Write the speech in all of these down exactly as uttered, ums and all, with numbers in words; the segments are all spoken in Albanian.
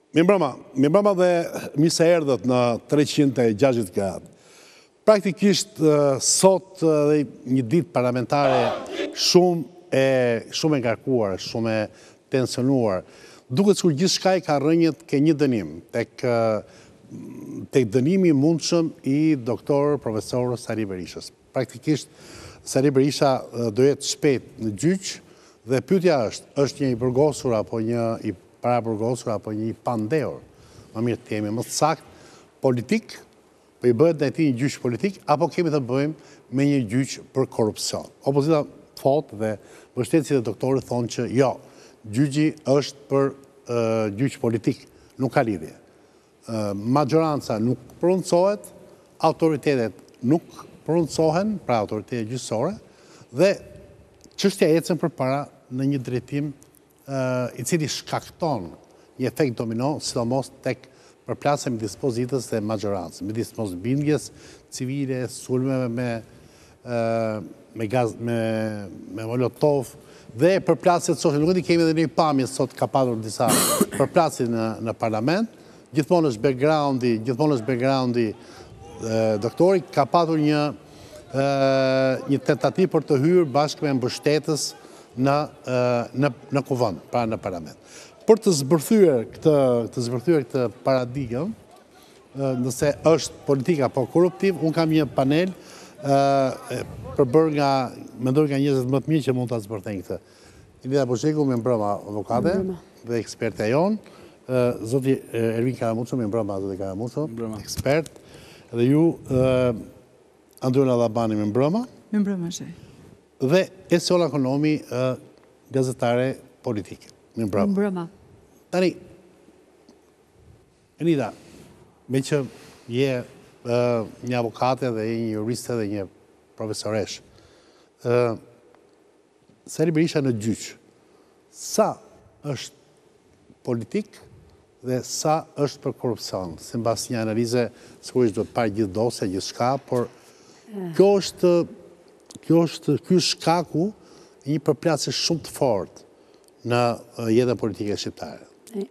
Mi mbrëma, mi mbrëma dhe mi se erdhët në treqind e gjashtëdhjetë gradë. Praktikisht sot dhe një ditë parlamentare shumë e shumë e ngarkuar, shumë e tensionuar. Duket sikur gjithçka i ka rënjët ke një dënim, tek tek dënimi i mundshëm i doktor profesor Sali Berishës. Praktikisht Sali Berisha do jetë shpejt në gjyq dhe pyetja është, është një i burgosur apo një i paraburgosur apo një i pandehur, më mirë të jemi më sakt politik, po i bëhet ndaj tij një gjyq politik, apo kemi të bëjmë me një gjyq për korrupsion. Opozita thotë dhe mbështetësit e doktorit thonë që jo, gjyqi është për uh, gjyq politik, nuk ka lidhje. Uh, Majoranca nuk prononcohet, autoritetet nuk prononcohen, pra autoritetet gjyqësore, dhe çështja ecën përpara në një drejtim uh, i cili shkakton një efekt domino, sidomos tek përplasje midis opozitës dhe majorancës, midis mosbindjes civile, sulmeve me uh, me gaz me me molotov dhe përplasjet sociale. Nuk e di, kemi edhe një pamje sot ka padur disa përplasje në në parlament. Gjithmonë është backgroundi, gjithmonë është backgroundi uh, doktori ka padur një uh, një tentativë për të hyrë bashkë me mbështetës në uh, në në kuvend, pra në parlament. Për të zbërthyer këtë të zbërthyer këtë paradigmë, nëse është politika apo korruptiv, un kam një panel ë përbërë nga mendoj nga njerëz më të mirë që mund ta zbërthejnë këtë. Elida Bozheku, me mbrëma avokate dhe ekspertja jon, zoti Ervin Karamuço, me mbrëma zoti Karamuço, ekspert, dhe ju Androna Labani, me mbrëma. Me mbrëma shej. Dhe Esiola Konomi, gazetare politike. Me mbrëma. Mbrëma. Tani, Elida, me që je uh, një avokate dhe një juriste dhe një profesoresh, uh, Sali Berisha në gjyq, sa është politik dhe sa është për korrupsion, si mbas një analize, sigurisht do të parë gjithë dosja, gjithë shka, por kjo është, kjo është, ky është shkaku i një përplasje shumë të fortë në jetën politike shqiptare.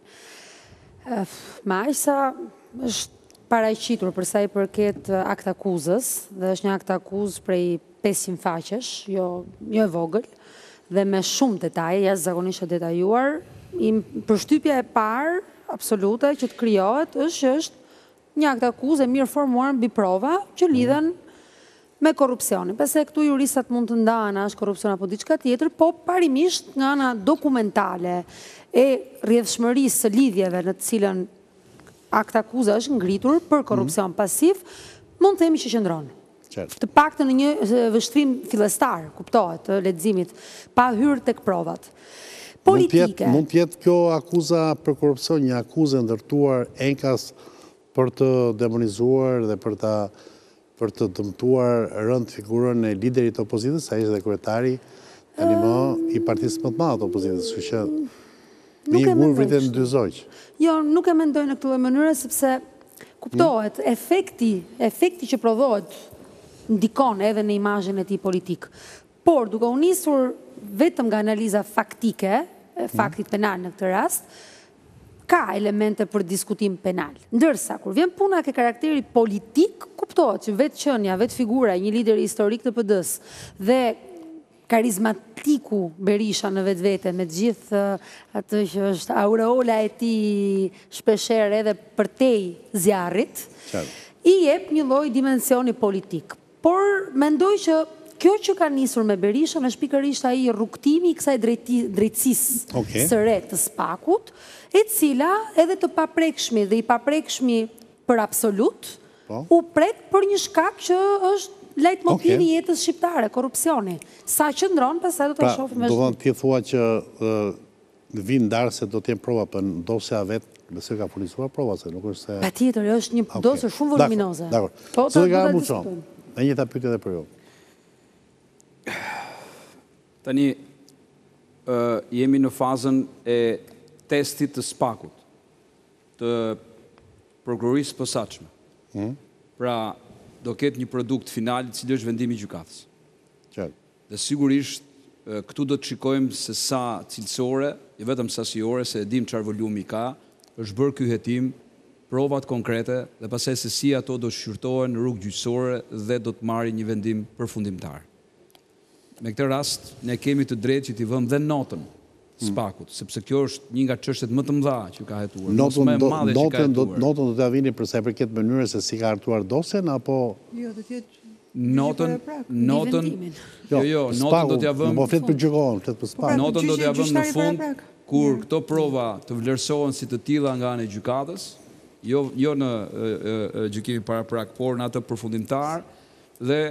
Ma aq sa është paraqitur për sa i përket akt akuzës, dhe është një akt akuzë prej pesëqind faqesh, jo, jo e vogël, dhe me shumë detaje, jashtëzakonisht e detajuar. Përshtypja e parë, absolute, që të krijohet, është që është një akt akuzë e mirë formuar mbi prova që lidhen me korrupsionin. Pse këtu juristat mund të ndahen a është korrupsion apo diçka tjetër, po parimisht nga ana dokumentale e rrjedhshmërisë së lidhjeve në të cilën akt akuza është ngritur për korrupsion pasiv, mund të themi që qëndron. Të paktën në një vështrim fillestar, kuptohet, të leximit, pa hyrë tek provat. Politike. Mund të jetë kjo akuza për korrupsion një akuzë ndërtuar enkas për të demonizuar dhe për ta për të dëmtuar rënd figurën e liderit të opozitës, ai është dhe kryetari tani më i partisë më të madhe të opozitës, kështu që një gur vritet në dy zogj. Jo, nuk e mendoj në këtë mënyrë, sepse kuptohet, efekti, efekti që prodhohet ndikon edhe në imazhin e tij politik. Por duke u nisur vetëm nga analiza faktike, faktit penal në këtë rast, ka elemente për diskutim penal. Ndërsa, kur vjen puna ke karakteri politik, kuptohet që vetë qënja, vetë figura, një lider historik të P D-s dhe karizmatiku Berisha në vetë vete, me gjithë atë që është aureola e ti shpesher edhe përtej zjarrit, i jep një lloj dimensioni politik. Por mendoj që kjo që ka nisur me Berishën është pikërisht ai rrugtimi i kësaj drejtësisë së re të spakut, e cila edhe të paprekshmi dhe i paprekshmi për absolut, u prek për një shkak që është lejtmotivi i jetës shqiptare, korrupsioni. Sa qëndron, pastaj do ta shohim më shumë. Do të thua që në vin ndarëse do të jenë prova, për dosja vetë besoj ka furnizuar prova, se nuk është se... Patjetër, është një dosje shumë voluminoze. Dakor. Zoti Karamuço, e njëjta pyetje edhe për ju. Tani, jemi në fazën e testit të spakut, të prokurorisë posaçme. Pra, do ketë një produkt final i cili është vendimi i gjykatës. Dhe sigurisht, këtu do të shikojmë se sa cilësore, jo vetëm sasiore, se e dim çfarë volumi ka, është bërë ky hetim, provat konkrete dhe pastaj se si ato do shqyrtohen në rrugë gjyqësore dhe do të marrin një vendim përfundimtar. Me këtë rast, ne kemi të drejtë që t'i vëmë dhe notën Spakut, sepse kjo është një nga çështjet më të mëdha që ka hetuar. Notën do t'ia vini për sa i përket mënyrës se si ka hartuar dosjen apo Jo, do të jetë notën notën jo jo, notën do t'ia vëmë. Po flet për gjykon, flet për Spakun. Notën do t'ia vëmë në fund kur këto prova të vlerësohen si të tilla nga ana e gjykatës, jo jo në gjykimin paraprak, por në atë përfundimtar dhe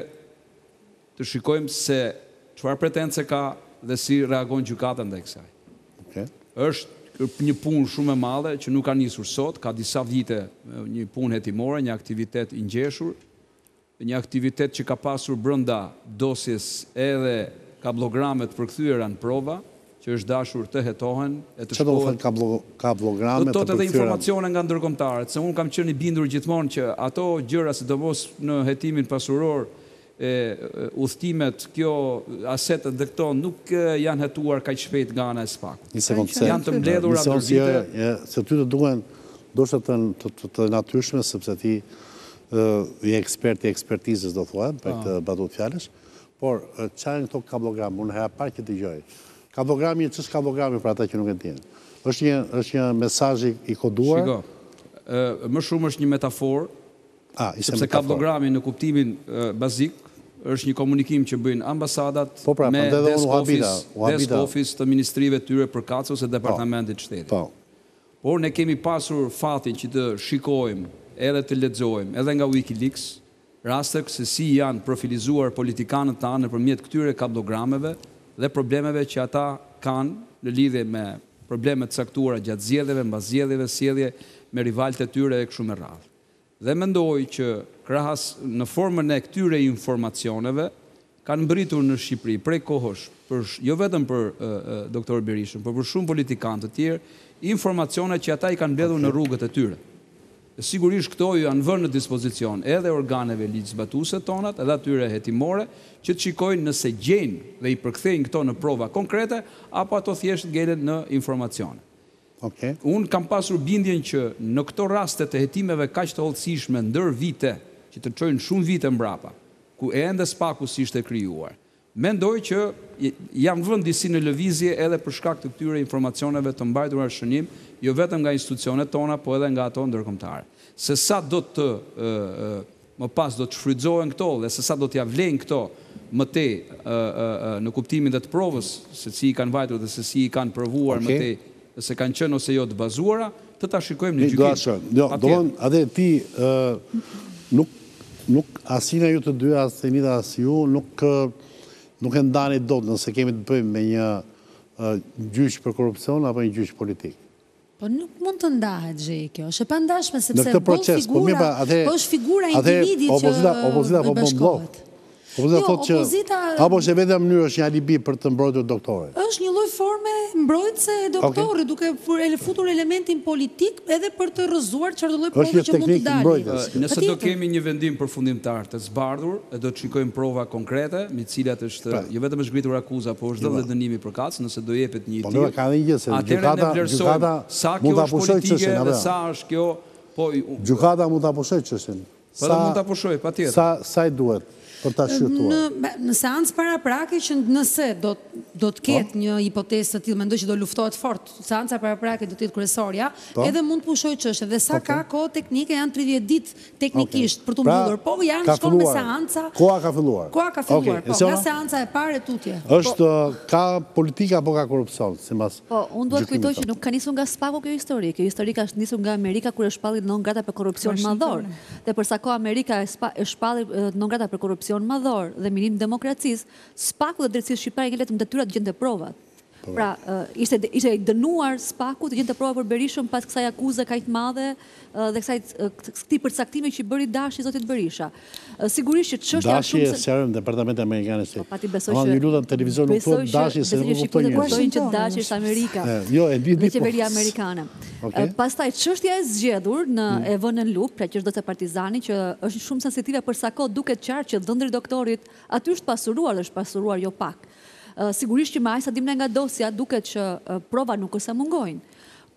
të shikojmë se çfarë pretence ka dhe si reagon gjykata ndaj kësaj. Okay. Është një punë shumë e madhe që nuk ka nisur sot, ka disa vite një punë hetimore, një aktivitet i ngjeshur, një aktivitet që ka pasur brenda dosjes edhe kablogramet përkthyera në prova, që është dashur të hetohen e të shkohen. Çfarë do të thonë kablogramet? Do të thotë edhe informacione nga ndërkombëtarët, se unë kam qenë i bindur gjithmonë që ato gjëra, sidomos në hetimin pasuror, e udhëtimet, kjo asetet dhe këto nuk janë hetuar kaq shpejt nga ana e Spakut. Një sekondë, se janë të mbledhura ndër vite. Se ty të duhen ndoshta të natyrshme, sepse ti je ekspert i ekspertizës, do thua, për këtë batut fjalësh, por çfarë këto kablogram, unë hera parë që dëgjoj. Kablogrami, ç'është kablogrami për ata që nuk e dinë? Është një është një mesazh i koduar. Shiko, më shumë është një metaforë, sepse kablogrami në kuptimin bazik është një komunikim që bëjnë ambasadat me desk office të ministrive tyre përkatëse ose departamentit shtetit. Por ne kemi pasur fatin që të shikojmë edhe të lexojmë edhe nga Wikileaks raste se si janë profilizuar politikanët tanë nëpërmjet këtyre kablogrameve dhe problemeve që ata kanë në lidhje me probleme të caktuara gjatë zgjedhjeve, mbas zgjedhjeve, sjellje me rivalët e tyre e kështu me radhë. Dhe mendoj që krahas në formën e këtyre informacioneve kanë mbërritur në Shqipëri prej kohësh, për, jo vetëm për uh, doktor Berishën, por për shumë politikanë të tjerë, informacione që ata i kanë mbledhur në rrugët e tyre. Dhe sigurisht këto ju janë vënë në dispozicion edhe organeve ligjzbatuese tonat, edhe atyre hetimore, që të shikojnë nëse gjejnë dhe i përkthejnë këto në prova konkrete, apo ato thjesht ngelen në informacione. Okay. Unë kam pasur bindjen që në këto raste të hetimeve kaq të hollësishme ndër vite, që të çojnë shumë vite mbrapa, ku ende Spaku si ishte krijuar, mendoj që janë vënë disi në lëvizje edhe për shkak të këtyre informacioneve të mbajtura në shënim, jo vetëm nga institucionet tona, po edhe nga ato ndërkombëtare. Se sa do të e, e, më pas do të shfrytëzohen këto dhe se sa do t'ja vlejnë këto më tej e, e, në kuptimin dhe të provës, se si i kanë vajtur dhe se si i kanë provuar më tej, se kanë qenë ose jo të bazuara, të ta shikojmë në gjykim. Jo, do të atë ti nuk nuk asnjë ju të dy as Tenita as ju nuk nuk e ndani dot nëse kemi të bëjmë me një gjyq për korrupsion apo një gjyq politik. Po nuk mund të ndahet gjë kjo. Është e pandashme sepse në këtë proces, po figura, po është figura e individit që opozita po bën blok. Opozita thotë që apo është vetëm mënyrë është një alibi për të mbrojtur doktorin. Është një lloj forme mbrojtëse e doktorit, duke futur elementin politik edhe për të rrëzuar çfarëdo lloj prove që mund të dalë. Nëse do kemi një vendim përfundimtar të zbardhur, e do të shikojmë prova konkrete, me të cilat është jo vetëm është ngritur akuza, por është dhënë dënimi përkatës, nëse do jepet një tillë. Po ka një gjë se gjykata gjykata mund ta pushojë çështjen, dhe sa është kjo, po gjykata mund ta pushojë çështjen. Po mund ta pushojë, patjetër. Sa sa i duhet për ta shqyrtuar. Në, në seancë paraprake që nëse do, do të ketë një hipotezë të tillë, mendoj që do luftohet fort. Seanca paraprake do të jetë kryesorja, edhe mund të pushojë çështën. Dhe sa ka kohë teknike janë tridhjetë ditë teknikisht për të mbyllur. Po janë shkon me seanca. Koha ka filluar. Koha ka filluar. Po nga seanca e parë tutje. Është ka politika apo ka korrupsion, sipas. Po, unë duhet kujtoj që nuk ka nisur nga Spaku kjo histori. Kjo histori ka nisur nga Amerika kur e shpalli non grata për korrupsion madhor. Dhe për sa kohë Amerika e shpalli non grata për korrupsion madhor dhe minim demokracisë, Spaku dhe drejtësisë shqiptare ngjelet në detyrë të gjente provat. Pra, ishte ishte i dënuar Spaku të gjente prova për Berishën pas kësaj akuze kaq të madhe dhe kësaj këtij përcaktimi që bëri Dashi zotit Berisha. Sigurisht që çështja është shumë se Dashi në departamentin amerikan e shtetit. Pati besoj që ju lutem televizor nuk thot Dashi se nuk kupton njerëz. Besoj që Dashi është Amerika. Jo, e di di. Qeveria amerikane. Pastaj çështja e zgjedhur në e vënë në luk, pra që është dosja Partizani që është shumë sensitive për sa kohë duket qartë që dhëndri doktorit aty është pasuruar, është pasuruar jo pak. Sigurisht që me aq sa dim ne nga dosja duket që prova nuk është se mungojnë.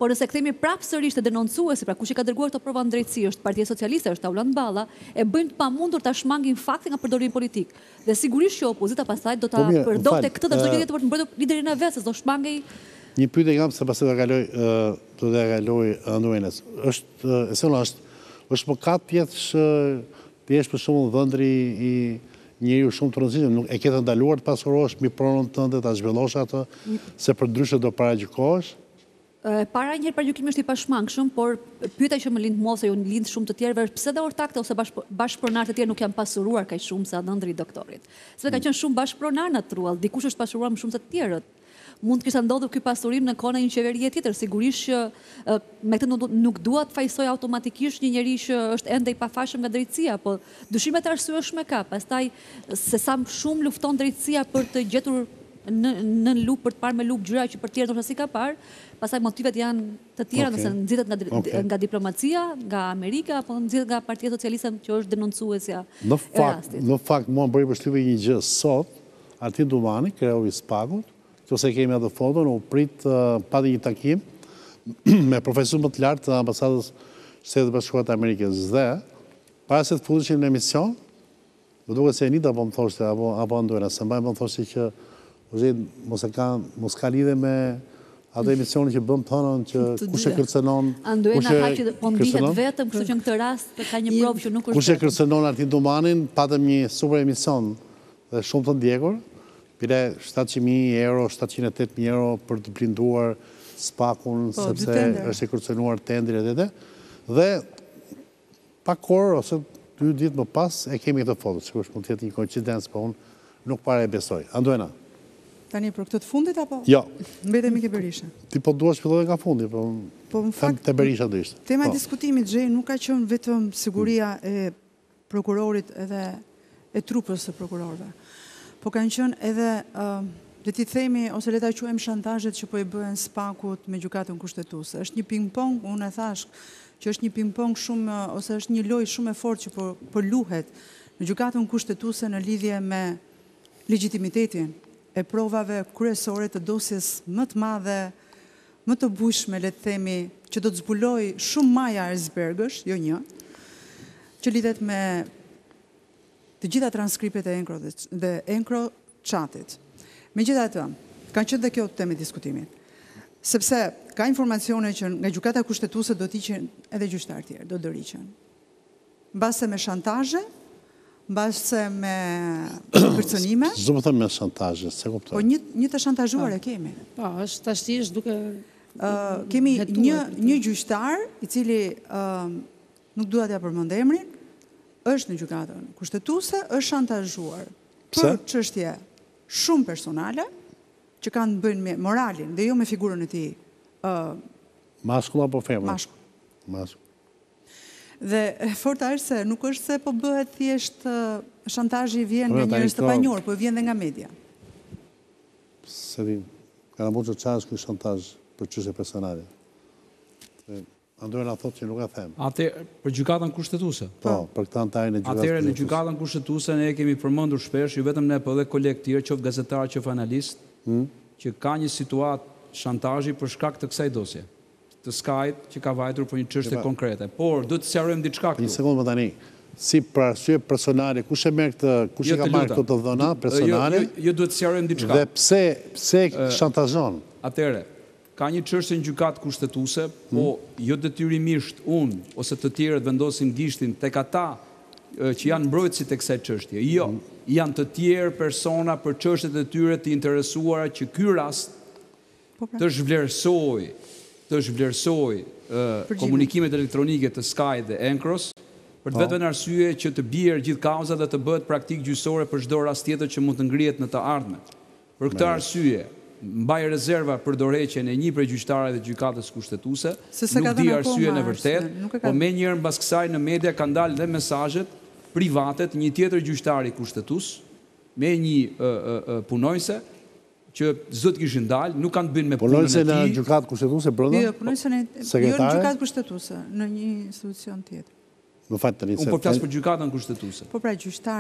por nëse kthehemi prapë sërish te denoncuesi, pra kush i ka dërguar këto prova në drejtësi, është Partia Socialiste, është Aulan Balla, e bëjnë të pamundur ta shmangin fakte nga përdorimi politik. Dhe sigurisht që opozita pastaj do ta përdorte këtë dhe çdo gjë tjetër për të mbrojtur liderin e vet, se do shmangej. Një pyetje kam se pastaj do kaloj do të kaloj Anduenës. Është e thënë është është mëkat pjesë të jesh për shembull vëndri i njeriu shumë të rëndësishëm, nuk e ke të ndaluar të pasurosh mi pronën tënde, ta zhvillosh atë, se për ndryshe do paragjykohesh? Para njëherë paragjykimi është i pashmangshëm, por pyetja që më lind mua ose ju lind shumë të tjerëve është pse dhe ortakët ose bashkëpronarët e tjerë nuk janë pasuruar kaq shumë sa ëndri i doktorit. Sepse ka qenë shumë bashkëpronar natruall, dikush është pasuruar më shumë se të tjerët. Mund të kishte ndodhur ky pasurim në kohën e një qeverie tjetër, sigurisht që me këtë nuk dua të fajsoj automatikisht një njerëz që është ende i pafashëm nga drejtësia, po dyshimet arsyeshme ka. Pastaj se sa shumë lufton drejtësia për të gjetur në në lupë për të parë me lupë gjëra që për tjerë ndoshta si ka parë, pastaj motivet janë të tjera, nëse nxithet nga nga diplomacia, nga Amerika apo nxithet nga Partia Socialiste që është denoncuesja e rastit. Në fakt, mua më bëri përshtypje një gjë sot, Artin Dumani, kreu i Spagut, ose kemi atë foton, u prit pati një takim me profesor më të lartë të ambasadës Shtetit Bashkuar të Amerikës dhe para se të futeshim në emision, do duket se Anita po më thoshte apo apo Anduena, se mbaj më thoshte që mos e ka mos ka lidhje me atë emisionin që bëm thonën që kush e kërcënon, Anduena ka që po ndihet vetëm, kështu që në këtë rast ka një provë që nuk është. Kush e kërcënon Artin Dumanin, patëm një super emision dhe shumë të ndjekur. Pire shtatëqind mijë euro, shtatëqind e tetë mijë euro për të blinduar Spakun, sepse është e kërcënuar tendrin e tete. Dhe pa kohë, ose dy ditë më pas, e kemi këtë foto. Sigurisht mund të jetë një koincidencë, po unë nuk para e besoj. Anduena. Tani për këtë të fundit, apo? Jo. Mbetemi ke Berisha. Ti po duash filloj nga fundi, po them te Berisha do ishte. Tema e diskutimit, Xhej, nuk ka qenë vetëm siguria e prokurorit edhe e trupës së prokurorëve. Po kanë qenë edhe, le ti themi, ose le ta quajmë shantazhet që po i bëhen Spakut me gjykatën kushtetuese. Është një ping-pong, unë e thash, që është një ping-pong shumë, ose është një lojë shumë e fortë që po, po luhet në gjykatën kushtetuese në lidhje me legitimitetin e provave kryesore të dosjes më të madhe, më të bujshme, le të themi, që do të zbuloj shumë maja icebergësh, jo një, që lidhet me të gjitha transkriptet e Encro dhe Encro chatit. Me gjitha të, kanë qenë dhe kjo temë diskutimit. Sepse ka informacione që nga gjykata kushtetuese do t'iqen edhe gjyqtarë tjerë, do dëriqen. Mbase me shantazhe, mbase me kërcënime. Çdo më thënë me shantazhe, se kuptoj. Po një një të shantazhuar e kemi. Po, është tashtisht duke kemi një një gjyqtar i cili nuk dua t'ja përmend emrin, është në gjykatën kushtetuese, është shantazhuar për çështje shumë personale që kanë bënë me moralin dhe jo me figurën e tij. Mashkull apo femër? Mashkull. Mashkull. Dhe forta është se nuk është se po bëhet thjesht shantazhi vjen nga njerëz të panjohur, po vjen edhe nga media. Se di, ka mundë të çash ky shantazh për çështje personale. Anduena thotë që nuk e them. Atë për gjykatën kushtetuese. Po, për këtë antarin e gjykatës. Atëherë në gjykatën kushtetuese ne kemi përmendur shpesh, jo vetëm ne, por edhe kolegë tjerë, qoftë gazetar, qoftë analist, që ka një situatë shantazhi për shkak të kësaj dosje, të skajt që ka vajtur për një çështje konkrete. Por duhet të sqarojmë diçka këtu. Një sekondë më tani. Si për arsye personale, kush e merr këtë, kush e ka marrë këto të dhëna personale? Jo, duhet të sqarojmë diçka. Dhe pse pse shantazhon? Atëherë, ka një çështje në gjykatë kushtetuese, po jo detyrimisht unë ose të tjerët vendosin gishtin tek ata që janë mbrojtësi të kësaj çështje. Jo, janë të tjerë persona për çështjet e tyre të interesuara që ky rast të zhvlerësoj, të zhvlerësoj komunikimet elektronike të Sky dhe Encros, për të vetëm arsye që të bjerë gjithë kauza dhe të bëhet praktikë gjyqësore për çdo rast tjetër që mund të ngrihet në të ardhmen. Për këtë arsye, mbaj rezerva për dorëheqjen e një prej gjyqtarëve të gjykatës kushtetuese, nuk di arsyen e vërtet, po menjëherë mbas kësaj në media kanë dalë dhe mesazhet private të një tjetër gjyqtari kushtetues me një punojse që s'do të kishin dalë, nuk kanë të bëjnë me punën e tij. Punojse në gjykatë kushtetuese brenda? Jo, punojse në jo në gjykatë kushtetuese, në një institucion tjetër. Më fal tani. Unë po flas për gjykatën kushtetuese. Po pra gjyqtari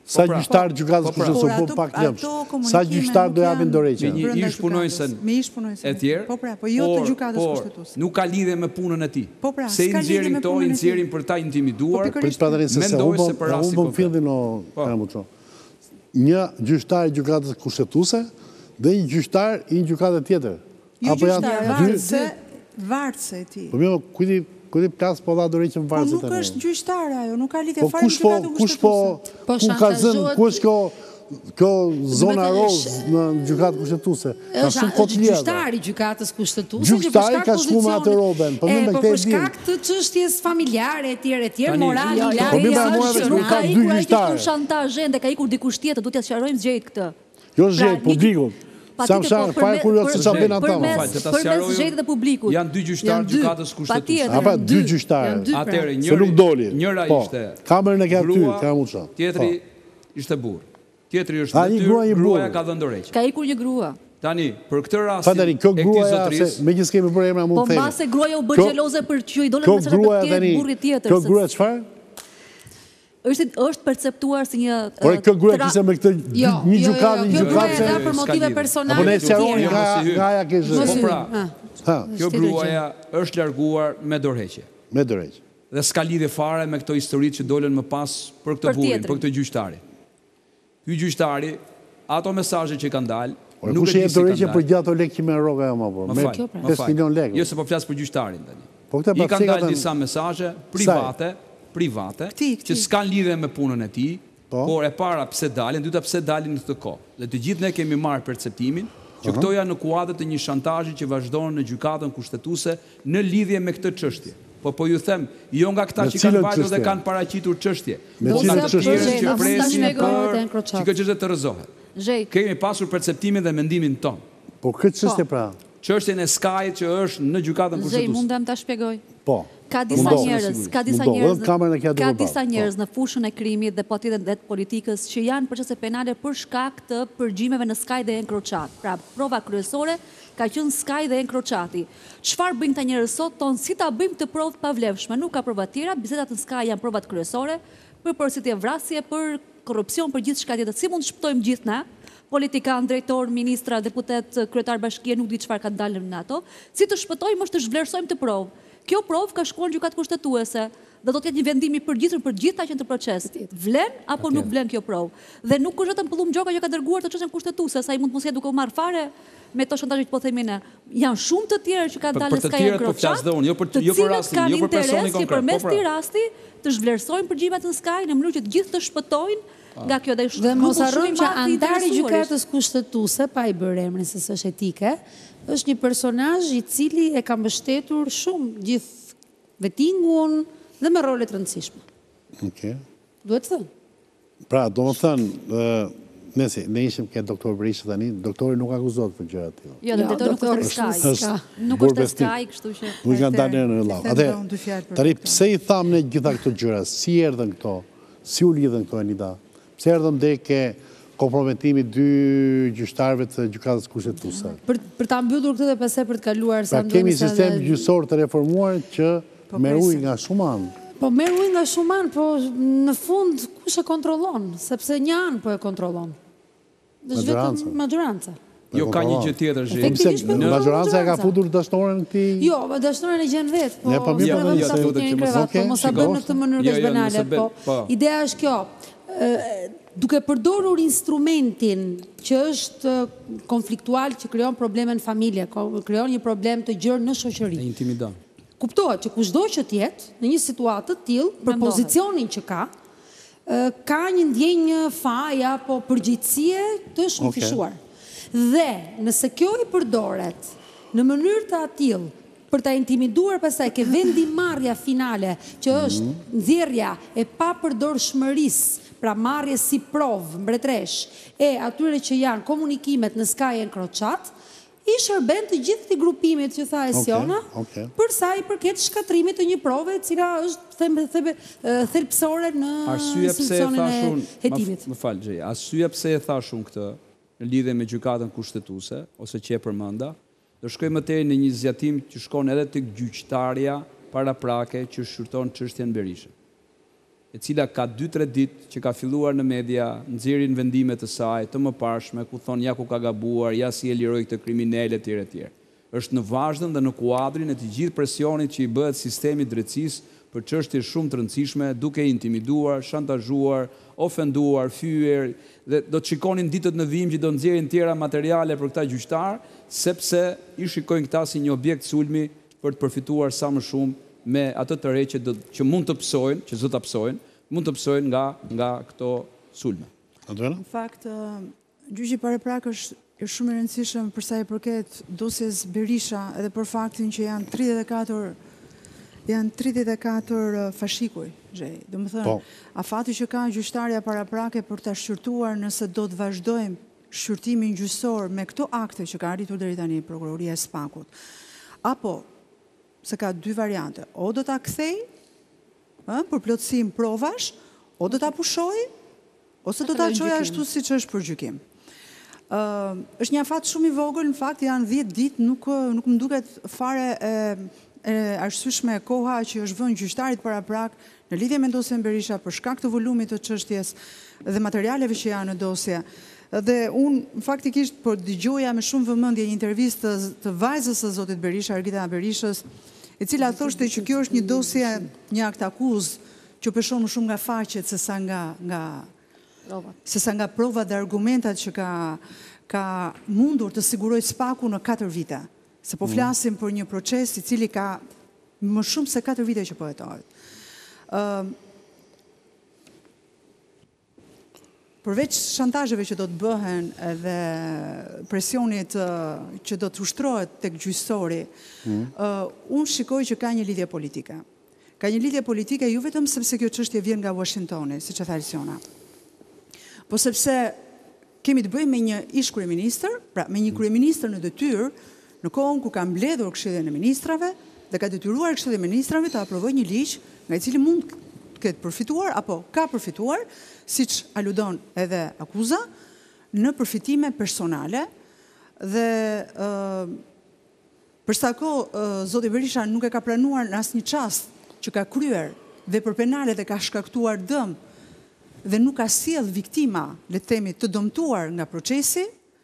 Sa gjyqtar gjykatës kushtetuese po pak lëmsh. Sa gjyqtar do japin dorëheqje? Me një ish punojnësen Me ish punojnësen. e tjerë. Po pra, po jo të gjykatës kushtetuese. Nuk ka lidhje me punën e tij. Po pra, se i s'ka lidhje nxjerrin me këto, punën i e tij. nxjerrin për ta intimiduar. Po, Për padrin se se Mendoj se për unë rasti unë bëm konkret. fillin o Kamuço. Një gjyqtar i gjykatës kushtetuese dhe një gjyqtar i një gjykate tjetër. Jo Apo janë gjyqtar, dy- varse, varse e ti. Po mirë, kujti kujti plas po dha dorëheqje në Po varse nuk është gjyqtar ajo, nuk ka lidhje Po fare me kush po gjykatën kush po kushtetuese. Po ku ka zënë shantazhohet- ku është kjo kjo zona thënë, roz në gjykatë kushtetuese? Ka Është shumë kot lirë. gjyqtari i gjykatës kushtetuese Gjyqtari që për shkak ka shku me atë pozicionit- roben, po mirë, E, me po këtë për e di. shkak të çështjes familjare etj etj, Tani, morali, jo, jo, larja, po mirë, ma mora vetë, nuk ka Ai dy kur ai gjyqtarë. që shantazh ende ka ikur dikush tjetër, duhet t'ia sqarojmë zgjerit këtë. Jo është Pra, gjejt publikut. Pa Sa më tjetër, shaq, po, fare përme- kurios se për- çfarë bën ata. përmes- më. Fal, të ta përmes sqarojmë, zgjerit dhe publikut. Janë dy gjyqtarë Janë dy, gjykatës kushtetuese. patjetër. Apa Janë dy dy, gjyqtarë. janë dy, pra. Atëherë Se njëri nuk doli. Njëra Po, ishte kamerën e ka ty, grua, ka muça. Tjetri ishte burr. Tjetri është A, një detyrë, grua, një burr. gruaja ka dhënë dorëheqje. Ka ikur një grua. Tani, për këtë rast Fa tani, kjo e këtij gruaja, se zotërisë, me që s'kemi për emra Po mund të themi. mbase gruaja u bë Kjo- xheloze për që i dolën Kjo mesazhe të gruaja tjerë tani, burrit tjetër. kjo se- gruaja çfarë? është është perceptuar si një Por eh, kjo gruaja tra- kishte me këtë Jo, një jo, gjykatë, jo, një kjo gruaja gjykatë. dha për s'ka motive lidhje. personale. Apo ne të sqaroni tjera. nga mos i hyj. nga ja ke Mos i zë. hyj. pra, Ah. Ha, kjo Tjetër gruaja është larguar me dorëheqje. me dorëheqje. Dhe s'ka lidhje fare me këto historitë që dolën më pas për këtë Për burrin, tjetrin. për këtë gjyqtari. Ky gjyqtari, ato mesazhe që kanë dalë, Por nuk e kush di e si kanë dorëheqje për dalë. gjatë o lekë që me rroga jo më po. Më Me fal, më pesë fal. milion lekë. Jo se po flas për gjyqtarin tani. Po këtë I pa kanë dalë pse disa mesazhe private, private, Këti, këti. që s'kan lidhje me punën e tij, Po. por e para pse dalin, dyta pse dalin në këtë kohë. Dhe të gjithë ne kemi marrë perceptimin që këto janë në kuadër të një shantazhi që vazhdon në gjykatën kushtetuese në lidhje me këtë çështje. Po po ju them, jo nga këta Me që kanë cilën vajtur dhe çështje? kanë paraqitur çështje. Me po cilën nga të çështje? tjerë që Mos ta presin shpjegoj për të enkroçat. që kjo çështje të rrezohet. Zhej, Kemi pasur perceptimin dhe mendimin ton. Po këtë çështje pra. Çështjen e Skyt që është në gjykatën Zhej, kushtetuese. mundem ta shpjegoj. Po. Ka disa Mundohu. njerëz, ka disa Mundohu, njerëz, edhe kamerën e ka ka duke disa parë, njerëz në fushën e krimit dhe patjetër dhe të politikës që janë procese penale për shkak të përgjimeve në Sky dhe Encrochat. Pra, prova kryesore ka qenë Sky dhe Encrochati. Çfarë bëjnë këta njerëz sot? Ton si ta bëjmë të provë pavlefshme? Nuk ka prova tjera, bisedat në Sky janë provat kryesore për porositje vrasje, për korrupsion, për gjithçka tjetër. Si mund të shpëtojmë gjithë ne? Politikan, drejtor, ministra, deputet, kryetar bashkie, nuk di çfarë ka dalë në ato. Si të shpëtojmë është të zhvlerësojmë të provë. Kjo provë ka shkuar në gjykatë kushtetuese dhe do të jetë një vendim i përgjithshëm për gjithë ata që janë të proces. Vlen apo nuk vlen kjo provë? Dhe nuk është vetëm Pëllum Gjoka që ka dërguar të çështjen kushtetuese, sa i mund mos jetë duke u marrë fare me to shantazhe që po themi ne. Janë shumë të tjerë që kanë Për- Po, për po, dalë të Sky tjerët po Encrochat, flas dhe unë, jo për- të jo për cilët rastin, kanë jo për personin interes që konkret, përmes po, pra. këtij rasti të zhvlerësojnë përgjimet në Sky në mënyrë që të gjithë të shpëtojnë nga kjo dhe Dhe mos harrojmë që antari antari i gjykatës kushtetuese, pa i bërë emrin se s'është etike, është një personazh i cili e ka mbështetur shumë gjithë vettingun dhe me role të rëndësishme. Okej. Duhet thënë. Pra, do më thënë, ë, nëse ne ishim ke doktor Berisha tani, doktori nuk akuzohet për gjëra të tilla. Jo, dhe Jo, detaj nuk doktor, është është- Sky. është Nuk burr është besnik. Sky, kështu që Nuk kanë Atë- dalë në lavë. i Atë, them dy fjalë për tani këtë. pse i thamë ne gjitha këto gjëra? Si erdhën këto? Si u lidhen këto Anita? Pse erdhën deri ke komprometimi dy gjyqtarëve të gjykatës kushtetuese? Për, për ta mbyllur këtë dhe pastaj për të kaluar sa Pra kemi ndonë sa sistem dhe- gjyqësor të reformuar që Po, merr presi. ujë nga shumë anë. Po merr ujë nga shumë anë, po në fund kush e kontrollon? Sepse një anë po e kontrollon. Është Majoranca. vetëm majoranca. Jo ka një gjë tjetër, Zhej. Efektivisht, po, Në majoranca e ka majoranca. futur dashnoren këtij. Jo, po dashnoren e gjen vetë, po. Ne, po, mirë, s'ka po, vetëm jo, sa se- fut njëri që në mos- krevat, po Okej, mos ta shiko. bëjmë në këtë mënyrë Jo, kaq jo, banale, nëse be- po. po. Ideja është kjo. ë, Duke përdorur instrumentin që është ë, konfliktual, që krijon probleme në familje, ko- krijon një problem të gjerë në E shoqëri. intimidon. Kuptohet që kushdo që të jetë në një situatë të tillë, për Mendohet. pozicionin që ka, ë, ka një ndjenjë faje apo përgjegjësie të shumëfishuar. Dhe nëse kjo i përdoret në mënyrë të atill për ta intimiduar pastaj ke vendimarrja finale, që është nxjerrja e papërdorshmërisë, pra marrje si provë mbretresh e atyre që janë komunikimet në Sky Encrochat, i shërben të gjithë të grupimit që tha Esiona, okay. për sa i përket shkatrimit të një prove e cila është them- thebe- ë, thelpsore në Arsye pse e institucionin thash e unë, hetimit. më- më fal Xhej, arsye pse e thash unë këtë në lidhje me gjykatën kushtetuese ose që e përmenda, do shkoj më tej në një zgjatim që shkon edhe tek gjyqtarja paraprake që shqyrton çështjen Berisha. e cila ka dy tre ditë që ka filluar në media, nxjerrin vendime të saj të mëparshme, ku thonë ja ku ka gabuar, ja si e liroi këtë kriminal etj etj. Është në vazhdim dhe në kuadrin e të gjithë presionit që i bëhet sistemi drejtësisë për çështje shumë të rëndësishme, duke intimiduar, shantazhuar, ofenduar, fyer, dhe do të shikonin ditët në vijim që do nxjerrin tjera materiale për këta gjyqtar, sepse i shikojnë këta si një objekt sulmi për të përfituar sa më shumë me atë të re që, do, që mund të pësojnë, që zë të pësojnë, mund të pësojnë nga, nga këto sulme. Në fakt, gjyqi paraprak është është shumë e rëndësishëm përsa i përket dosjes Berisha, edhe për faktin që janë tridhjetë e katër janë tridhjetë e katër fashikuj, Gjej. Do më thënë, a fati që ka gjyqtarja paraprake për të shqyrtuar nëse do të vazhdojmë shqyrtimin gjyqësor me këto akte që ka arritur deri tani prokuroria e Spakut, apo se ka dy variante, o do ta kthej për plotësim provash, o do ta pushoj, ose do ta çoj ashtu siç është për gjykim. Uh, është një afat shumë i vogël, në fakt janë dhjetë ditë, nuk, nuk më duket fare e, e arsyeshme koha që është vënë gjyqtarit paraprak në lidhje me dosjen Berisha për shkak të volumit të çështjes dhe materialeve që janë në dosje. Dhe unë faktikisht po dëgjoja me shumë vëmendje një intervistë të, të vajzës së zotit Berisha, Argita Berishës, e cila thoshte që kjo është një dosje, një akt akuz që peshon më shumë nga faqet se sa nga nga se sa nga provat dhe argumentat që ka, ka mundur të siguroj Spaku në katër vite. Se po flasim për një proces i cili ka më shumë se katër vite që po hetohet. Uh, përveç shantazheve që do të bëhen edhe presionit uh, që do të ushtrohet tek gjyqësori, mm. uh, unë shikoj që ka një lidhje politike. Ka një lidhje politike ju vetëm sepse kjo çështje vjen nga Washingtoni, siç e tha Alciona. Po sepse kemi të bëjmë me një ish kryeministër, pra me një kryeministër në detyrë, në kohën ku ka mbledhur Këshillin e Ministrave dhe ka detyruar Këshillin e Ministrave të aprovojë një ligj nga i cili mund të ketë përfituar apo ka përfituar, siç aludon edhe akuza, në përfitime personale dhe uh, për sa kohë uh, zoti Berisha nuk e ka planuar në asnjë çast që ka kryer vepër penale dhe ka shkaktuar dëm dhe nuk ka sjell viktima, le të themi, të dëmtuar nga procesi,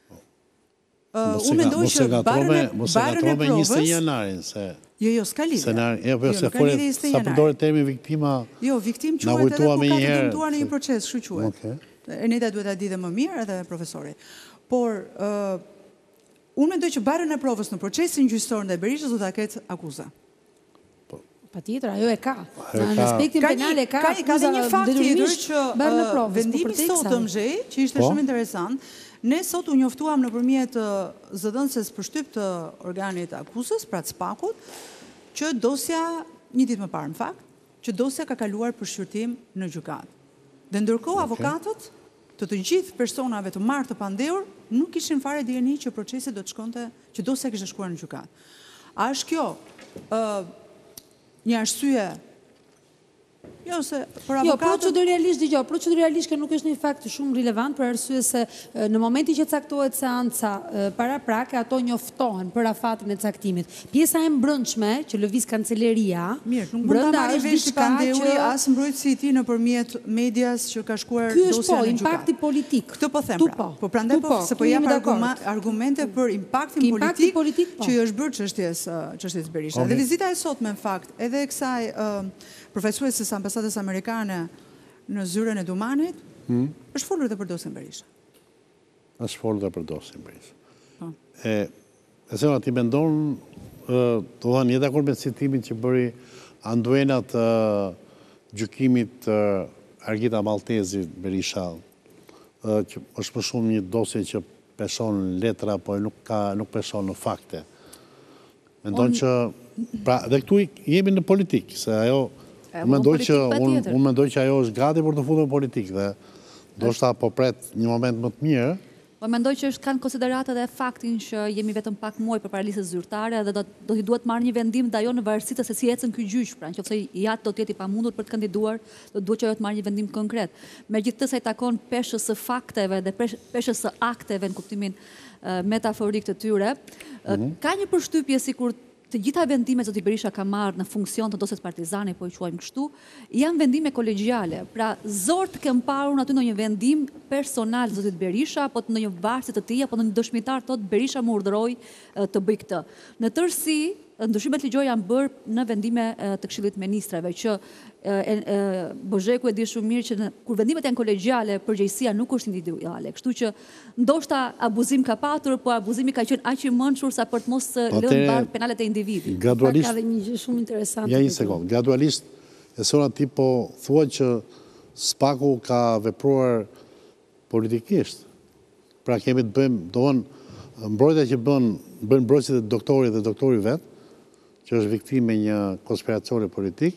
uh, unë mendoj që barën e provës njëzet janarin, se jo, jo, s'ka lidhje. Jo, jo, se fore sa përdore termi viktima. Jo, viktim quhet edhe ku ka të dëmtuar në një proces, kështu quhet. Enida duhet ta di dhe më mirë edhe profesori. Por uh, unë mendoj që barën e provës në procesin gjyqësor ndaj Berishës do ta ketë akuza. Patjetër, ajo e ka. Në aspektin penal e ka. Ka ka një fakt tjetër që vendimi sot të Mzhej, që ishte shumë interesant, ne sot u njoftuam nëpërmjet zëdhënëses përshtyp të organit akuzës, pra të Spakut, që dosja një ditë më parë në fakt, që dosja ka kaluar për shqyrtim në gjykatë. Dhe ndërkohë avokatët të të gjithë personave të marrë të pandehur nuk kishin fare dieni që procesi do të shkonte, që dosja kishte shkuar në gjykatë. A është kjo ë një arsye, jo se për avokatët... Jo, proceduralisht, digjo, proceduralisht që nuk është një fakt shumë relevant për arsye se në momenti që caktohet seanca para prake, ato njoftohen për afatin e caktimit. Pjesa e mbrëmshme që lëviz kanceleria, mirë, nuk mund ta marrë vesh Pandeuri as mbrojtësi i tij nëpërmjet medias që ka shkuar dosja në gjykatë. Ky është po impakti politik. Këtë po them pra. Po prandaj po se po jap argumente për impaktin politik që i është bërë çështjes çështjes Berisha. Dhe vizita e sotme në fakt, edhe kësaj përfaqësuesës së ambasadës amerikane në zyrën e Dumanit, hmm? është folur dhe për dosjen Berisha. është folur dhe për dosjen Berisha. Oh. E, e se ma ti mendon, të dhe një dakord me citimin që bëri anduenat uh, gjykimit uh, Argita Maltezi Berisha, uh, që është më shumë një dosje që peshon letra, po nuk, ka, nuk peshon në fakte. Mendon On... që, pra, dhe këtu jemi në politikë, se ajo Unë mendoj që, un, un mendoj që ajo është gati për të futur në politikë dhe do shta po pret një moment më të mirë. Po mendoj që është kanë konsideratë edhe faktin që jemi vetëm pak muaj për para listës zyrtare dhe do, do t'i duhet marrë një vendim dhe ajo në varësi se si ecën ky gjyq, pra nëse jatë do të jetë i pamundur për të kandiduar, do duhet që ajo të marrë një vendim konkret. Megjithatë sa i takon peshës së fakteve dhe peshës së akteve në kuptimin uh, metaforik të tyre, uh, mm-hmm. ka një përshtypje sikur të gjitha vendimet zoti Berisha ka marrë në funksion të dosjes partizane, po i quajmë kështu, janë vendime kolegjiale. Pra, zor të kem parur aty ndonjë vendim personal zotit Berisha, apo të ndonjë varësi të tij, apo ndonjë dëshmitar thotë Berisha më urdhëroi të bëj këtë. Në tërësi, ndryshimet ligjore janë bërë në vendime të Këshillit të Ministrave, që Bozheku e di shumë mirë që kur vendimet janë kolegjiale, përgjegjësia nuk është individuale. Kështu që ndoshta abuzim ka patur, po abuzimi ka qenë aq i mençur sa për të mos lënë barë penalet e individit. Gradualisht ka dhe një gjë shumë interesante. Ja një sekond, gradualisht e sona ti po thua që Spaku ka vepruar politikisht. Pra kemi të bëjmë, doon mbrojtja që bën bën mbrojtësit e doktorit dhe doktori vet, që është viktime një konspiracioni politik,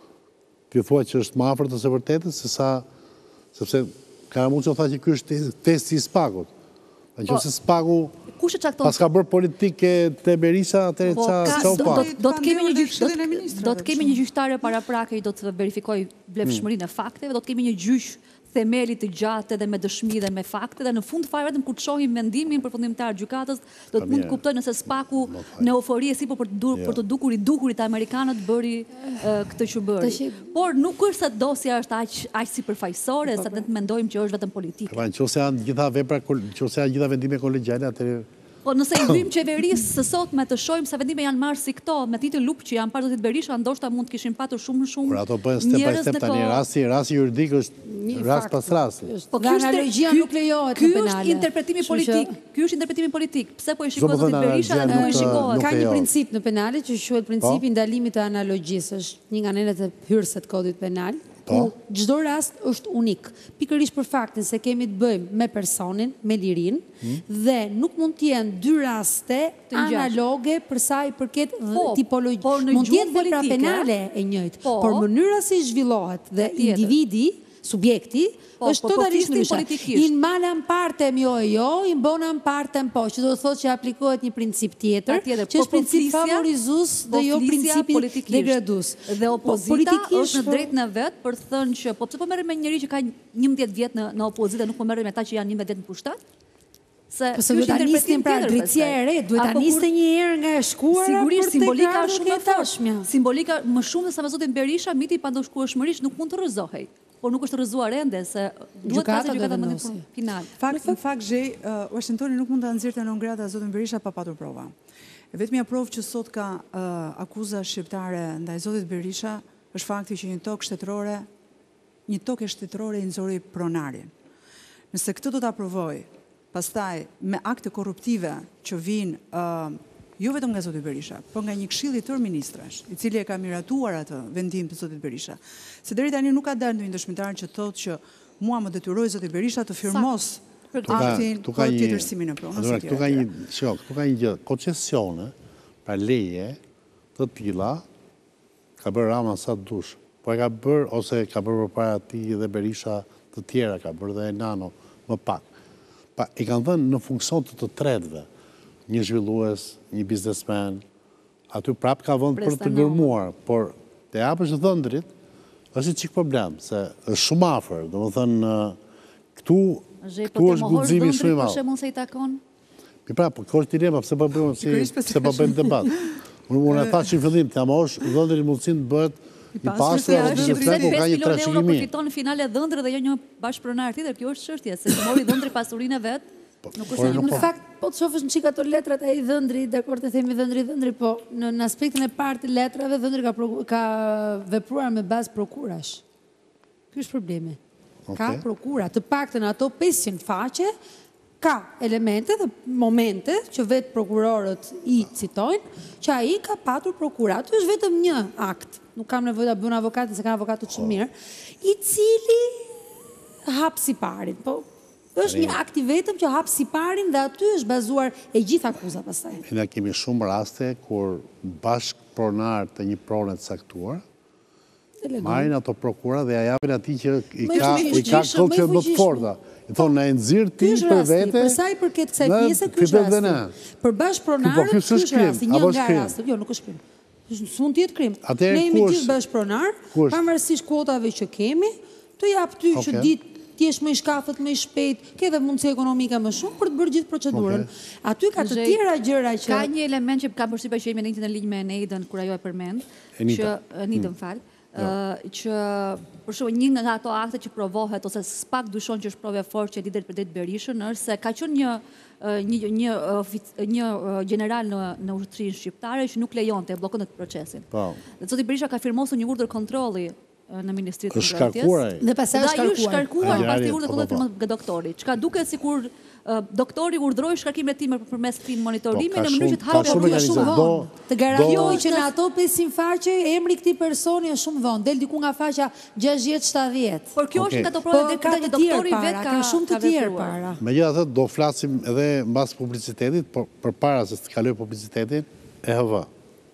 ti thua që është më afër të së vërtetës, se sa, sepse Karamuço tha që ky është testi i Spakut. Në qoftë se Spaku pas ka bërë politike te Berisha, atëherë ç'a u pa. Do të kemi një gjyq, do të kemi një gjyqtare paraprake që do të verifikojë vlefshmërinë e fakteve, do të kemi një gjyq themeli të gjatë dhe me dëshmi dhe me fakte, dhe në fund fare vetëm kur të shohim mendimin përfundimtar gjykatës, do të mund të kuptojë nëse Spaku në eufori e si po për të dukur i duhurit amerikanët bëri këtë që bëri. Por nuk është se dosja është aq sipërfaqësore, sa ne mendojmë që është vetëm politike. Nëse janë gjitha vepra, nëse janë gjitha vendime kolegjiale, atëherë Po nëse i hyjmë qeverisë së sotme të shohim sa vendime janë marrë si këto, me titull lup që janë parë zotit Berisha, ndoshta mund të kishin patur shumë shumë. Por ato bëhen step by step tani, rasti, rasti juridik është rast pas rasti. Po kjo analogjia nuk lejohet në penale. Ky është interpretimi politik. Ky është interpretimi politik. Pse po e shikoj zotit Berisha dhe nuk e shikohet? Ka një princip në penale që quhet principi i ndalimit të analogjisë, është një nga nenet e hyrëse të kodit penal. Ku çdo rast është unik, pikërisht për faktin se kemi të bëjmë me personin, me lirin, dhe nuk mund të jenë dy raste analoge për sa i përket tipologji. Mund të jenë vepra penale e njëjtë, por mënyra si zhvillohet dhe individi, subjekti, është totalisht ndryshe. In malam partem jo e jo, in bonam partem po, që do të thotë që aplikohet një princip tjetër, që është princip favorizues dhe jo principi degradus. Dhe opozita është në drejt në vetë për të thënë që po pse po merrem me njëri që ka njëmbëdhjetë vjet në opozitë dhe nuk po merrem me ata që janë njëmbëdhjetë vjet në pushtet? Se duhet ta nisnin pra drejtësia e re, duhet ta nisnin një herë nga e shkuara për të simbolika shumë e tashme. Simbolika më shumë se sa me zotin Berisha, miti i pandoshkueshmërisht nuk mund të rrëzohej. Por nuk është rrëzuar ende, se duhet pasë gjykata më në final. Në fakt, Zhej, Washingtoni nuk mund të nxirrte non grata zotin Berisha pa patur prova. Vetmja provë që sot ka akuza shqiptare ndaj zotit Berisha është fakti që një tokë shtetërore, një tokë shtetërore i nxori pronarin. Nëse këtë do ta provoj, pastaj me akte korruptive që vinë jo vetëm nga zoti Berisha, por nga një këshill i tërë ministrash, i cili e ka miratuar atë vendim të zotit Berisha. Se deri tani nuk ka dalë ndonjë dëshmitar që thotë që mua më detyroi zoti Berisha të firmos aktin për tjetërsimin e pronës. Këtu ka një, shiko, këtu ka një gjë, koncesione, pra leje të tilla ka bërë Rama sa dush, po e ka bërë ose ka bërë përpara tij dhe Berisha të tjera, ka bërë dhe Nano më pak. Pa i kanë dhënë në funksion të të tretëve, një zhvillues, një biznesmen, aty prap ka vënd për të gërmuar, por të japësh dhëndrit, është një qik problem, se është shumë afer, do më thënë, këtu është guximi shumë i madh. Për shembull se i takon? Mi pra, po kjo është dilema, pse po bëjmë se po bëjmë debat. Unë e thash në fillim, të amosh dhëndrit mundësin të bëhet i pastër apo biznesmen ku ka një trashëgimi. Përfiton në finale dhëndrit dhe jo një bashkëpronar tjetër, kjo është çështja, se mori dhëndri pasurinë vet. Nuk është një në fakt, po të shofësh në qika ato letrat e i dhëndri, dakor të themi dhëndri, dhëndri, po në aspektin e partë të letrave, dhëndri ka vepruar me bazë prokurash. Ky është problemi. Ka prokura, të paktën ato pesëqind faqe, ka elemente dhe momente që vetë prokurorët i citojnë, që ai ka patur prokura. Aty është vetëm një akt, nuk kam nevojë ta bëjnë avokatin, se kanë avokatët shumë mirë, i cili hap siparin, po është një akt i vetëm që hap siparin dhe aty është bazuar e gjithë akuza pastaj. Ne kemi shumë raste kur bashkëpronar të një prone të caktuar marrin ato prokura dhe ja japin atij që i ka i ka këllë më të forta. I thonë na e nxirr ti për vete. Për sa i përket kësaj pjese ky është rasti. Për bashkëpronarët ky është rasti, një nga rastet. Jo, nuk është krim. S'mund të jetë krim. Ne jemi gjithë bashkëpronar, pavarësisht kuotave që kemi, të jap ty që ditë ti jesh më i shkafët, më i shpejt, ke dhe mundësi ekonomike më shumë për të bërë gjithë procedurën. Aty ka të tjera gjëra që ka një element që ka përshtypja që jemi në një lidhje me Eneidën kur ajo e përmend, që Enidën fal, që për shembull një nga ato akte që provohet ose s'pak dyshon që është provë e fortë që lidhet për det Berishën është se ka qenë një një një një general në në ushtrinë shqiptare që nuk lejonte e bllokon atë procesin. Po. Dhe zoti Berisha ka firmosur një urdhër kontrolli në Ministrinë e Mbrojtjes. Dhe pastaj është shkarkuar. Shkarkuar pas të urdhër kontrolli firmos nga doktori. Çka duket sikur doktori urdhroi shkarkimin e tij përmes këtij monitorimi në mënyrë që të hapë rrugë shumë vonë. Të garantoj që në ato pesëqind faqe emri i këtij personi është shumë vonë, del diku nga faqja gjashtëdhjetë shtatëdhjetë. Por kjo është nga ato provë deri te doktori vet ka shumë të tjerë para. Megjithatë do flasim edhe mbas publicitetit, por përpara se të kaloj publicitetin, E H V.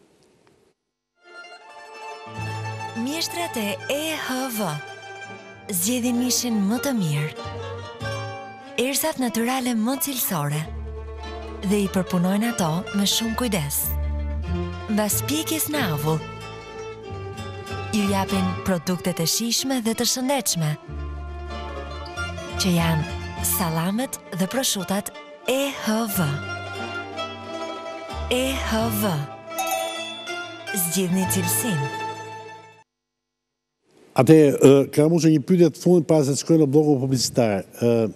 Mjeshtrat e E H V zgjedhin mishin më të mirë, erëzat natyrale më cilësore dhe i përpunojnë ato me shumë kujdes. Mbas pjekjes në avull, ju japin produktet e shijshme dhe të shëndetshme, që janë sallamet dhe proshutat E H V. E H V. Zgjidhni cilësinë. Ate, ka mu që një pyetje të fundit para se të shkojnë në bloku publicitar.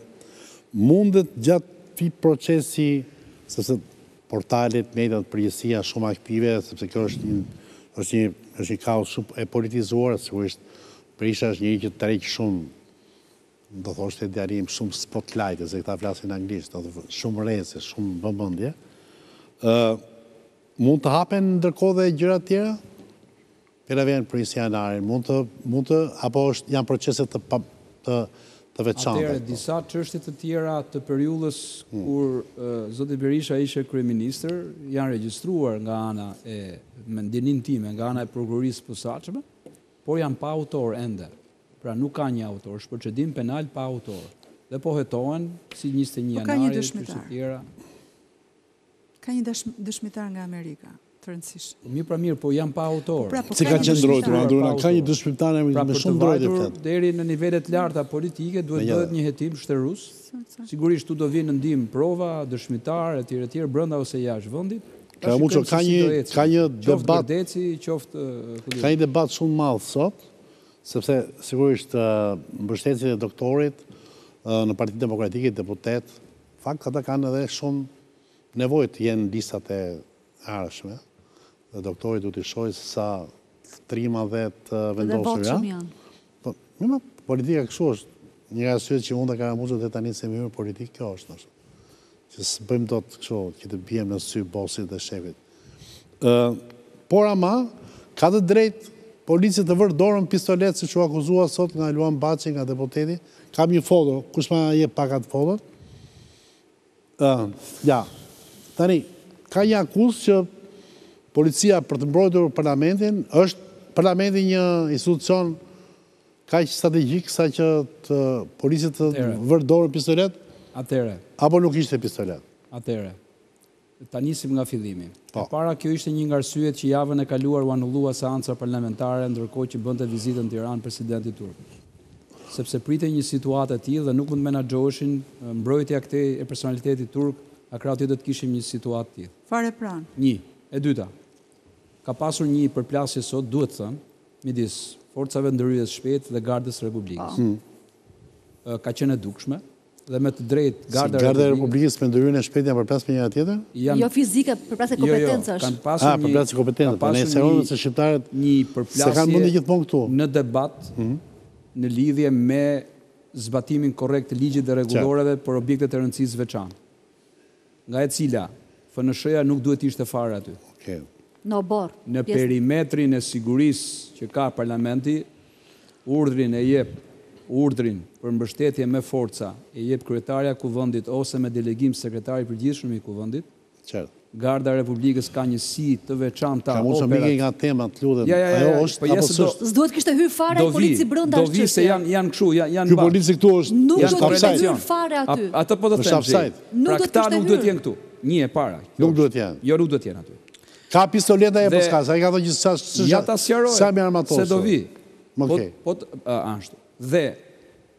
Mundet gjatë këtij procesi, sepse portalet, mediat, përgjithësia shumë aktive, sepse kjo është një është një është një kaos shumë e politizuar, sigurisht Berisha është njëri që tërheq shumë, do thoshte djarim shumë spotlight, se këta flasin anglisht, shumë rreze, shumë vëmendje. Ë mund të hapen ndërkohë dhe gjëra të tjera? Pera vjen për insianarin, mund të, mund të, apo është, janë proceset të, të, të veçanta? Atëherë, disa çështje të tjera të periudhës kur uh, zoti Berisha ishte kryeministër, janë regjistruar nga ana e, me ndjenin time, nga ana e prokurorisë posaçme, por janë pa autor ende. Pra nuk ka një autor, është procedim penal pa autor. Dhe po hetohen si njëzet e një janari, çështje tjera. Ka një dëshmitar nga Amerika. Mi pra mirë, po jam pa autor. Pra, po si ka qenë ndrojtur, Andruna, ka një dëshmitar me shumë ndrojtje. Pra për të deri në nivelet larta politike, duhet bëhet një hetim shterus. Sigurisht tu do vinë në ndihmë prova, dëshmitar, etj etj, brenda ose jashtë vendit. Ka mucho, ka një ka një debat, qoftë ka një debat shumë madh sot, sepse sigurisht mbështetësit e doktorit në Partinë Demokratike, deputet, fakt ata kanë edhe shumë nevojë të jenë listat e ardhshme. Dhe doktori du t'i shojë sa trima dhe të vendosur. Dhe votë janë. Po, mima, politika kështu është. Një arsye që unë dhe Karamuzët dhe tani se mirë politikë, kjo është nështë. Që së bëjmë do të kështu, që të bjem në sy bosit dhe shefit. Uh, por ama, ka të drejt policit të vërë dorën pistolet, si që akuzua sot nga Luan Baci, nga deputeti. Kam një foto, kush ma je pakat fotot? Uh, ja, tani, ka një akuz që policia për të mbrojtur parlamentin, është parlamentin një institucion ka që strategjik sa që të policia të vërë dorën pistolet? Atere. Apo nuk ishte pistolet? Atere. Ta nisim nga fillimi. E para kjo ishte një nga arsyet që javën e kaluar u anullua seanca parlamentare ndërkohë që bënte vizitën në Tiranë presidenti turk. Sepse pritej një situatë e tillë dhe nuk mund menaxhoheshin mbrojtja këtej e personalitetit turk, akrati do të kishim një situatë tillë. Fare pranë. Një, e dyta. Ka pasur një përplasje sot, duhet thënë, midis forcave ndërhyrjes shpejtë dhe Gardës Republikës. Mm. Ka qenë e dukshme dhe me të drejtë Garda si e Republikës me ndërhyrjen e shpejtë janë përplasje me njëra tjetër? Janë... Jo fizike, përplasje kompetencash. Jo, jo, kanë pasur ah, një përplasje kompetencash. Po ne serioze se shqiptarët një përplasje se kanë mundi gjithmonë këtu në debat mm -hmm. në lidhje me zbatimin korrekt të ligjit dhe rregulloreve për objektet e rëndësisë veçantë. Nga e cila F N S-ja nuk duhet ishte fare aty. Okay. Në obor. Në perimetrin e sigurisë që ka parlamenti, urdhrin e jep, urdhrin për mbështetje me forca e jep kryetarja e kuvendit ose me delegim sekretari i përgjithshëm i kuvendit. Qartë. Garda e Republikës ka një si të veçanta operative. Ka mos mike nga tema të lutem. Ja, ja, ja, ajo është apo s'është? S'duhet kishte hyrë fare polici brenda çështjes. Do vi se janë janë kështu, janë Ky polici këtu është nuk janë do të hyrë fare aty. Atë po do të them. Pra këta nuk duhet të jenë këtu. Një e para. Nuk duhet të jenë. Jo, nuk duhet të jenë aty. Ka pistoleta e poska, sa i ka thënë që sa ja ta sqaroj. Sa më armatosur. Se do vi. Okej. Po po ashtu. Dhe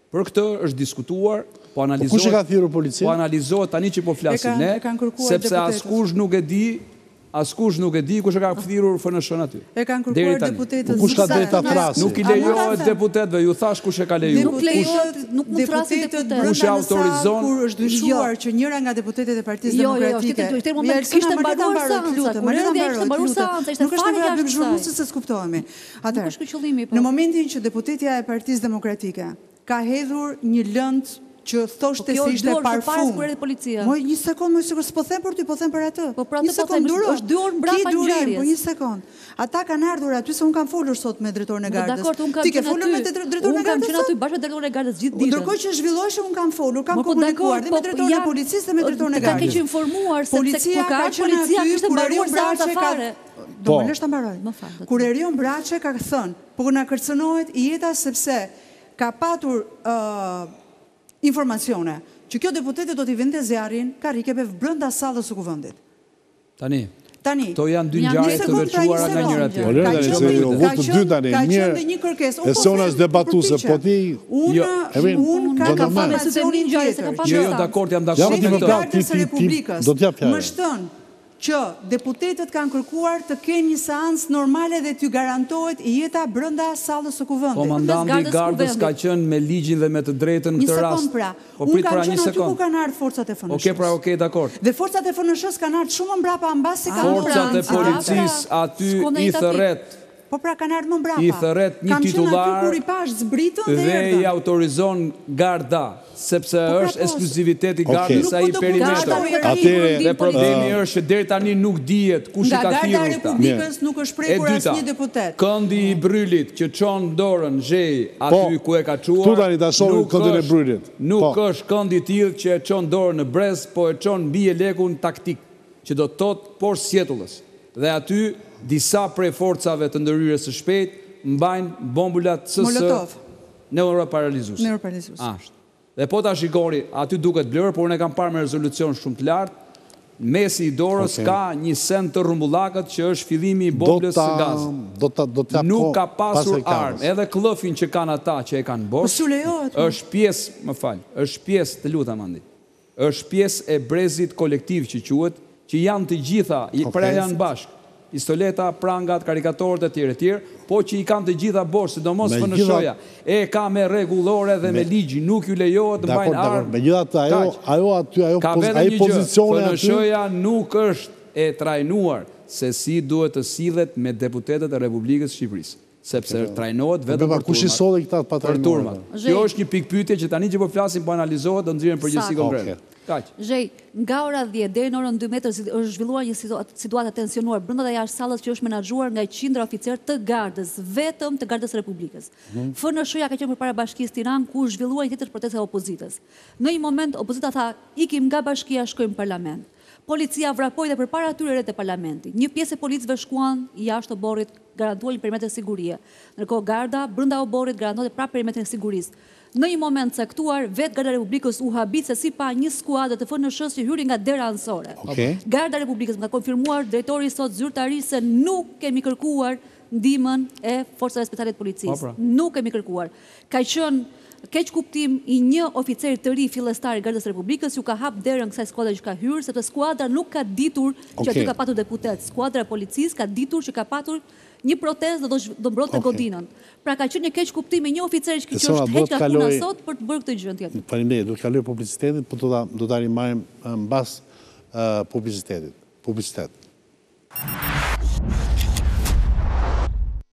Për këtë është diskutuar, po analizohet. Kush e ka thirrur policia? Po analizohet tani që po flasim ne, sepse askush nuk e di, askush nuk e di kush e ka thirrur F N S-n aty. E kanë kërkuar deputetët. Kush ka drejt ta thrasë? Nuk i lejohet deputetëve, ju thash kush e ka lejuar. Nuk lejohet, nuk mund thrasin deputet. Kush e autorizon? Kur është dyshuar që njëra nga deputetet e Partisë Jo, jo, Demokratike. jo, në moment kishte mbaruar seanca, kur erdhi ai kishte mbaruar seanca, ishte fare jashtë zhurmësisë se s'kuptohemi. Atëherë, është ky qëllimi, po. në momentin që deputetja e Partisë Demokratike ka hedhur një lëndë që thoshte se ishte parfum. Moj, një sekund, moj, sikur s'po them për ty, po them për atë. Po pra të po them, është dy orë mbrapa ngjarjes. Po një sekund. Ata kanë ardhur aty se un kam folur sot me drejtorin e gardës. Ti ke folur me drejtorin e gardës? Un kam qenë aty bashkë me drejtorin e gardës gjithë ditën. Ndërkohë që zhvillohej, un kam folur, kam komunikuar dhe me drejtorin e policisë dhe me drejtorin e gardës. Ka keq informuar sepse policia ka qenë aty, kishte mbaruar seanca fare. Do më lësh ta mbaroj. Kur Erion Braçe ka thënë, po na kërcënohet jeta sepse ka patur informacione që kjo deputete do t'i vinte zjarrin Karikepev brenda sallës së kuvendit. Tani. Tani. To janë dy ngjarje të veçuara nga njëra tjetra. Po lërë tani se u vot të dy tani. Ka qenë një kërkesë. E sona është debatuese, po ti unë unë ka famë se një ngjarje se ka pasur. Jo, jo, dakord, jam dakord me këtë. Do t'jap fjalën. Më shton që deputetët kanë kërkuar të kenë një seancë normale dhe t'ju garantohet jeta brenda sallës së kuvendit. Komandanti gardës ka qenë me ligjin dhe me të drejtën në këtë rast. Një sekond pra. Po prit pra një sekond. Unë kam qenë aty ku kanë ardhur forcat e F N S-s. Okej, pra okej, dakord. Dhe forcat e F N S-s kanë ardhur shumë mbrapa mbasi kanë forcat e policisë aty i thërret. Po pra kanë ardhur më mbrapa. I thërret një titullar dhe i autorizon garda, sepse është ekskluzivitet i gardës ai perimetër. Dhe problemi është që deri tani nuk dihet kush i ka thirrur. Nga Garda e Republikës nuk është prekur asnjë deputet. Këndi i Brylit që çon dorën zhej aty ku e ka çuar. Tu tani ta shohim këndin e Brylit. Nuk është kënd i tillë që e çon dorën në brez, po e çon mbi e lekun taktik, që do të thotë por sjetullës. Dhe aty disa prej forcave të ndërhyrjes së shpejt mbajnë bombulat C S neuroparalizuese. Neuroparalizuese. Ashtë. Dhe po ta shikoni, aty duket blurë, por unë e kam parë me rezolucion shumë të lartë. Mesi i dorës ka një send të rrumbullakët që është fillimi i bomblës së gazit. Nuk ka pasur armë, edhe klëfin që kanë ata që e kanë bosh. Është pjesë, më fal, është pjesë, të lutem Andi. Është pjesë e brezit kolektiv që quhet, që janë të gjitha, pra janë bashkë. Pistoleta, prangat, karikatorët e tjere tjere, po që i kanë të gjitha bosh, sidomos F N S-ja, e ka me regulore dhe me ligji, nuk ju lejohet të mbajnë armë. Me gjitha të ajo aty, ajo pozicione aty. F N S-ja nuk është e trajnuar se si duhet të sillet me deputetet e Republikës Shqipërisë. Sepse trajnohet vetëm për turmat. Kjo është një pikë pyetje që tani që po flasim po analizohet do nxjerrim përgjegjësi konkrete. Zhej, nga ora dhjetë deri në orën dymbëdhjetë është zhvilluar një situatë tensionuar brenda dhe jashtë sallës që është menaxhuar nga qindra oficerë të gardës, vetëm të Gardës së Republikës. F N S-ja ka qenë përpara Bashkisë Tiranë ku zhvilluar një tjetër protestë e opozitës. Në një moment opozita tha, ikim nga bashkia, shkojmë në parlament. Policia vrapoi dhe përpara atyre rreth e parlamentit. Një pjesë e policëve shkuan jashtë oborrit, garantuan një perimetër sigurie. Ndërkohë garda brenda oborrit garantonte prapë perimetrin e sigurisë. Në një moment caktuar, vetë Garda e Republikës u habit se si pa një skuadër të F N S-s që hyri nga dera anësore. Garda e Republikës më ka konfirmuar drejtori sot zyrtari se nuk kemi kërkuar ndihmën e forcave speciale të policisë. Nuk kemi kërkuar. Ka qenë keq kuptim i një oficeri të ri fillestar i Gardës së Republikës ju ka hap derën kësaj skuadre që ka hyrë, sepse skuadra nuk ka ditur që aty ka patur deputet. Skuadra e policisë ka ditur që ka patur një protestë dhe do mbronte godinën. Pra ka qenë një keq kuptim i një oficeri që është heq nga puna sot për të bërë këtë gjë tjetër. Faleminderit, do të kaloj publicitetin, por do ta do ta rimarrim mbas publicitetit. Publicitet.